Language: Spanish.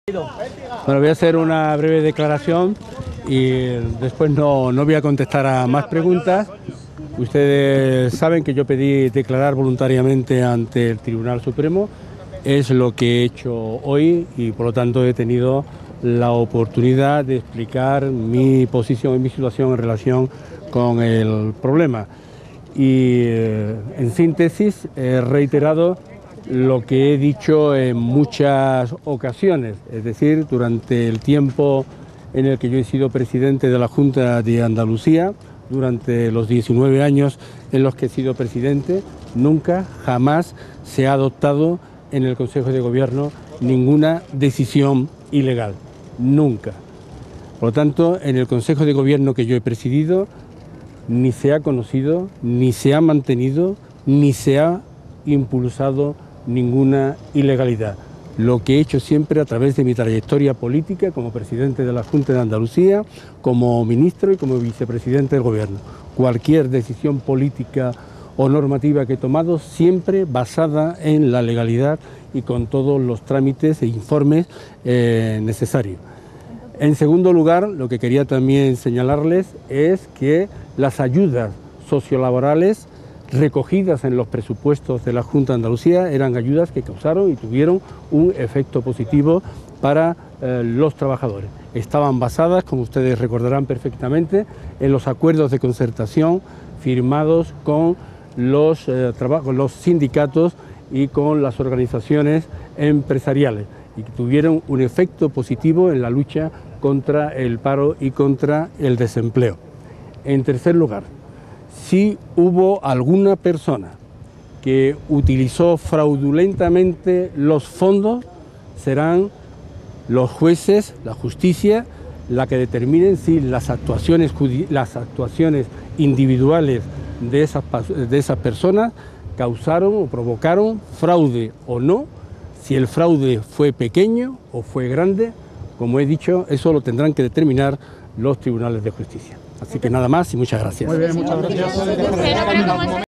Bueno, voy a hacer una breve declaración y después no voy a contestar a más preguntas. Ustedes saben que yo pedí declarar voluntariamente ante el Tribunal Supremo. Es lo que he hecho hoy y por lo tanto he tenido la oportunidad de explicar mi posición y mi situación en relación con el problema. Y en síntesis he reiterado lo que he dicho en muchas ocasiones, es decir, durante el tiempo en el que yo he sido presidente de la Junta de Andalucía, durante los 19 años en los que he sido presidente, nunca, jamás se ha adoptado en el Consejo de Gobierno ninguna decisión ilegal, nunca. Por lo tanto, en el Consejo de Gobierno que yo he presidido, ni se ha conocido, ni se ha mantenido, ni se ha impulsado ninguna ilegalidad. Lo que he hecho siempre a través de mi trayectoria política como presidente de la Junta de Andalucía, como ministro y como vicepresidente del Gobierno. Cualquier decisión política o normativa que he tomado siempre basada en la legalidad y con todos los trámites e informes necesarios. En segundo lugar, lo que quería también señalarles es que las ayudas sociolaborales recogidas en los presupuestos de la Junta de Andalucía eran ayudas que causaron y tuvieron un efecto positivo para los trabajadores. Estaban basadas, como ustedes recordarán perfectamente, en los acuerdos de concertación firmados con los sindicatos y con las organizaciones empresariales y que tuvieron un efecto positivo en la lucha contra el paro y contra el desempleo. En tercer lugar, si hubo alguna persona que utilizó fraudulentamente los fondos, serán los jueces, la justicia, la que determinen si las actuaciones individuales de esas personas causaron o provocaron fraude o no. Si el fraude fue pequeño o fue grande, como he dicho, eso lo tendrán que determinar los tribunales de justicia. Así que nada más y muchas gracias. Muy bien, muchas gracias.